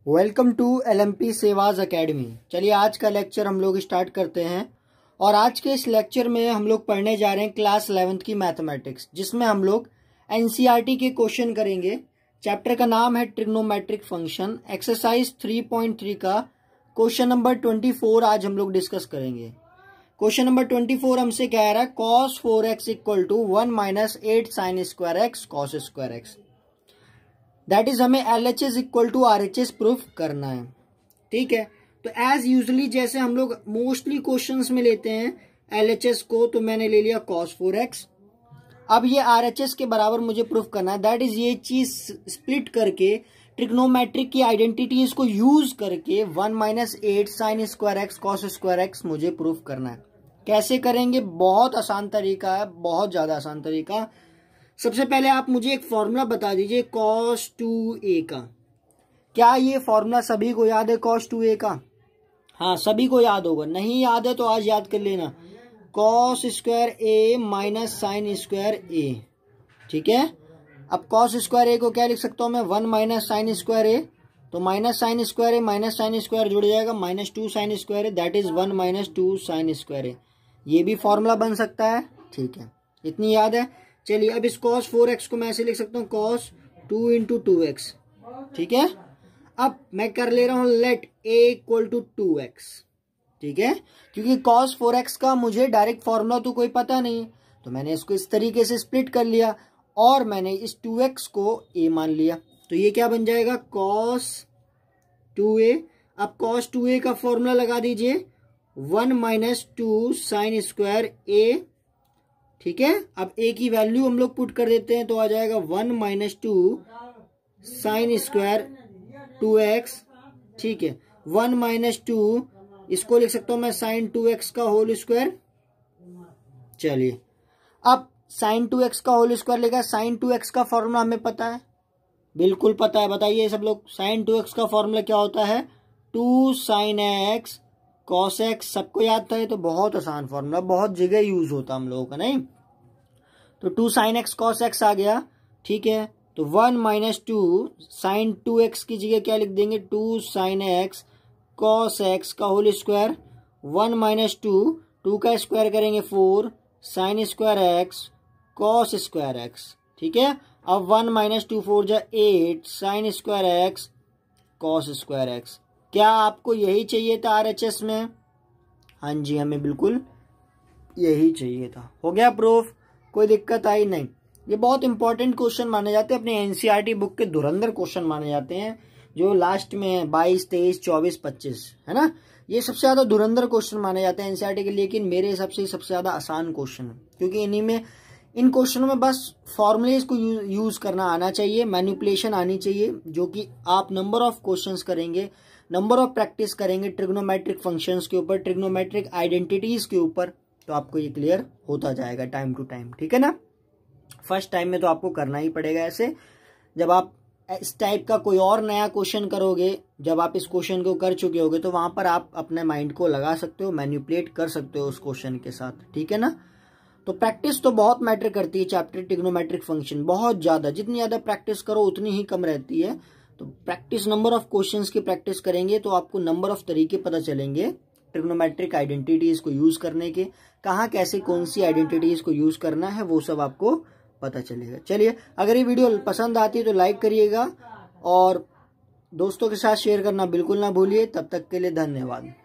Welcome to LMP सेवाज academy. चलिए आज का लेक्चर हम लोग स्टार्ट करते हैं। और आज के इस लेक्चर में हम लोग पढ़ने जा रहे हैं क्लास 11th की मैथमेटिक्स, जिसमें हम लोग एनसीईआरटी के क्वेश्चन करेंगे। चैप्टर का नाम है ट्रिग्नोमेट्रिक फंक्शन। एक्सरसाइज 3.3 का क्वेश्चन नंबर 24 आज हम लोग डिस्कस करेंगे। क्वेश्चन नंबर 24 हमसे कह रहा है cos 4x equal to 1 minus 8 sine square x cos square x. That is हमें LHS equal to RHS proof करना है। ठीक है, तो एज यूजली जैसे हम लोग मोस्टली क्वेश्चंस में लेते हैं LHS को, तो मैंने ले लिया cos 4x। अब ये RHS के बराबर मुझे प्रूफ करना है। दैट इज ये चीज स्प्लिट करके ट्रिग्नोमेट्रिक की आइडेंटिटीज को यूज करके 1 minus 8 sine square x cos square x मुझे प्रूफ करना है। कैसे करेंगे? बहुत आसान तरीका है, बहुत ज्यादा आसान तरीका। सबसे पहले आप मुझे एक फॉर्मूला बता दीजिए cos 2a का। क्या ये फॉर्मूला सभी को याद है cos 2a का? हाँ, सभी को याद होगा। नहीं याद है तो आज याद कर लेना। cos square a minus sine square a। ठीक है, अब cos स्क्वायर a को क्या लिख सकता हूं मैं? 1 माइनस साइन स्क्वायर a। तो minus sine square a minus sine square जुड़ जाएगा, minus 2 sine square a, that is 1 minus 2 sine square a। ये भी फॉर्मूला बन सकता है। ठीक है, इतनी याद है। चलिए अब इस cos 4x को मैं ऐसे लिख सकता हूँ cos 2 इंटू 2x। ठीक है, अब मैं कर ले रहा हूँ late a equal to 2x। ठीक है, क्योंकि cos 4x का मुझे डायरेक्ट फॉर्मूला तो कोई पता नहीं, तो मैंने इसको इस तरीके से स्प्लिट कर लिया और मैंने इस 2x को a मान लिया। तो ये क्या बन जाएगा? cos 2a। अब cos 2a का फॉर्मूला लगा दीजिए, 1 माइनस 2 साइन स्क्वायर a। ठीक है, अब a की वैल्यू हम लोग पुट कर देते हैं तो आ जाएगा 1 माइनस 2 साइन स्क्वायर 2x। ठीक है, 1 माइनस 2 इसको लिख सकता हूं मैं साइन 2x का होल स्क्वायर। चलिए अब साइन 2x का होल स्क्वायर लेगा। साइन 2x का फॉर्मूला हमें पता है, बिल्कुल पता है। बताइए सब लोग, साइन 2x का फॉर्मूला क्या होता है? 2 साइन x कॉस एक्स। सबको याद था? ये तो बहुत आसान फॉर्मूला, बहुत जगह यूज होता हम लोगों का, नहीं? तो 2 साइन एक्स कॉस एक्स आ गया। ठीक है, तो 1 माइनस 2 साइन 2x की जगह क्या लिख देंगे? 2 साइन एक्स कॉस एक्स का होल स्क्वायर। 1 माइनस 2 का स्क्वायर करेंगे 4 sine square x cos square x. ठीक है, अब 1 माइनस 2 4 जा 8 sine square x cos square x. क्या आपको यही चाहिए था RHS में? हाँ जी, हमें बिल्कुल यही चाहिए था। हो गया प्रूफ, कोई दिक्कत आई नहीं। ये बहुत इंपॉर्टेंट क्वेश्चन माने जाते हैं, अपने एनसीईआरटी बुक के धुरंधर क्वेश्चन माने जाते हैं, जो लास्ट में 22, 23, 24, 25 है ना। ये सबसे ज्यादा धुरंधर क्वेश्चन माने जाते हैं एनसीईआरटी के, लेकिन मेरे हिसाब से सबसे ज्यादा आसान क्वेश्चन है, क्योंकि इन क्वेश्चनों में बस फॉर्मुलेज को यूज करना आना चाहिए, मैनिपुलेशन आनी चाहिए, जो कि आप नंबर ऑफ क्वेश्चंस करेंगे, नंबर ऑफ प्रैक्टिस करेंगे ट्रिग्नोमेट्रिक फंक्शंस के ऊपर, ट्रिग्नोमेट्रिक आइडेंटिटीज के ऊपर, तो आपको ये क्लियर होता जाएगा टाइम टू टाइम। ठीक है ना, फर्स्ट टाइम में तो आपको करना ही पड़ेगा ऐसे। जब आप इस टाइप का कोई और नया क्वेश्चन करोगे, जब आप इस क्वेश्चन को कर चुके होगे, तो वहां पर आप अपने माइंड को लगा सकते हो, मैनिपुलेट कर सकते हो उस क्वेश्चन के साथ। ठीक है ना, तो प्रैक्टिस तो बहुत मैटर करती है चैप्टर ट्रिग्नोमेट्रिक फंक्शन, बहुत ज्यादा। जितनी ज्यादा प्रैक्टिस करो उतनी ही कम रहती है। तो प्रैक्टिस, नंबर ऑफ क्वेश्चंस की प्रैक्टिस करेंगे तो आपको नंबर ऑफ तरीके पता चलेंगे ट्रिग्नोमेट्रिक आइडेंटिटीज को यूज करने के। कहाँ कैसे कौन सी आइडेंटिटीज को यूज करना है वो सब आपको पता चलेगा। चलिए, अगर ये वीडियो पसंद आती है तो लाइक करिएगा और दोस्तों के साथ शेयर करना बिल्कुल ना भूलिए। तब तक के लिए धन्यवाद।